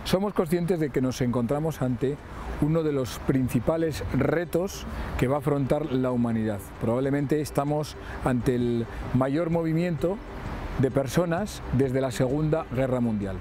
Somos conscientes de que nos encontramos ante uno de los principales retos que va a afrontar la humanidad. Probablemente estamos ante el mayor movimiento de personas desde la Segunda Guerra Mundial.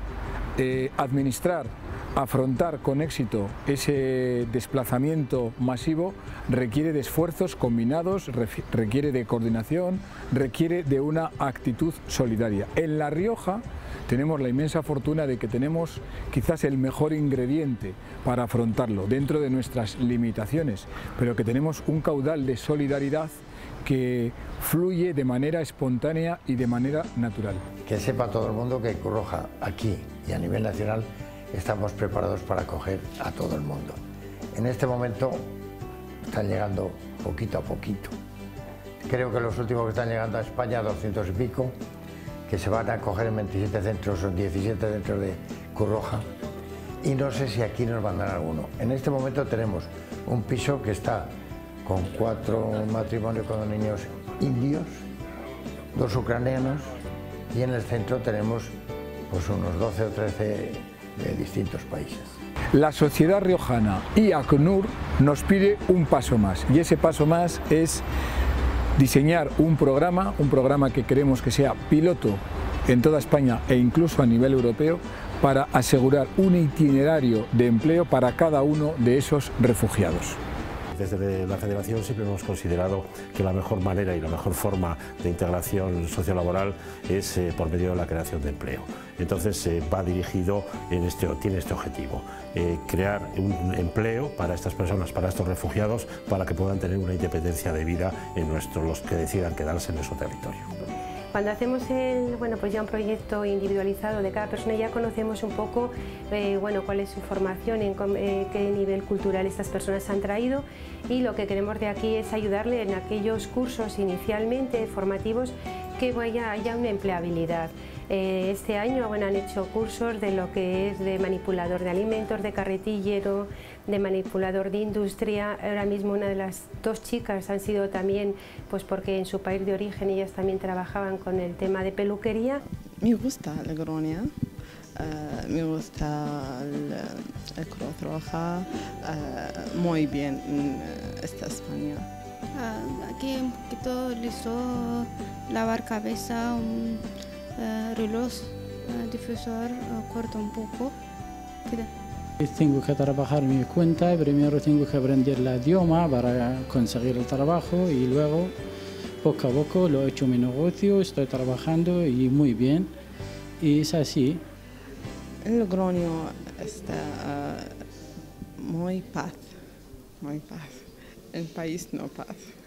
Afrontar con éxito ese desplazamiento masivo requiere de esfuerzos combinados, requiere de coordinación, requiere de una actitud solidaria. En La Rioja tenemos la inmensa fortuna de que tenemos quizás el mejor ingrediente para afrontarlo dentro de nuestras limitaciones, pero que tenemos un caudal de solidaridad que fluye de manera espontánea y de manera natural. Que sepa todo el mundo que en Cruz Roja, aquí y a nivel nacional, estamos preparados para acoger a todo el mundo. En este momento están llegando poquito a poquito. Creo que los últimos que están llegando a España, 200 y pico, que se van a acoger en 27 centros o 17 centros de Cruz Roja, y no sé si aquí nos mandan alguno. En este momento tenemos un piso que está con 4 matrimonios con 2 niños indios, 2 ucranianos, y en el centro tenemos pues unos 12 o 13 de distintos países. La sociedad riojana y ACNUR nos pide un paso más, y ese paso más es diseñar un programa que queremos que sea piloto en toda España e incluso a nivel europeo, para asegurar un itinerario de empleo para cada uno de esos refugiados. Desde la Federación siempre hemos considerado que la mejor manera y la mejor forma de integración sociolaboral es por medio de la creación de empleo. Entonces va dirigido, tiene este objetivo, crear un empleo para estas personas, para estos refugiados, para que puedan tener una independencia de vida en los que decidan quedarse en nuestro territorio. Cuando hacemos pues ya un proyecto individualizado de cada persona, ya conocemos un poco cuál es su formación, qué nivel cultural estas personas han traído, y lo que queremos de aquí es ayudarle en aquellos cursos inicialmente formativos que haya una empleabilidad. Este año han hecho cursos de lo que es de manipulador de alimentos, de carretillero, de manipulador de industria. Ahora mismo una de las 2 chicas han sido también, pues porque en su país de origen ellas también trabajaban con el tema de peluquería. Me gusta Logroño, me gusta el Cruz Roja, muy bien esta España. Aquí un poquito listo, lavar cabeza, un reloj, difusor, corto un poco. Tengo que trabajar mi cuenta, primero tengo que aprender el idioma para conseguir el trabajo, y luego poco a poco lo he hecho mi negocio, estoy trabajando y muy bien, y es así. En Logroño está muy paz, el país no paz.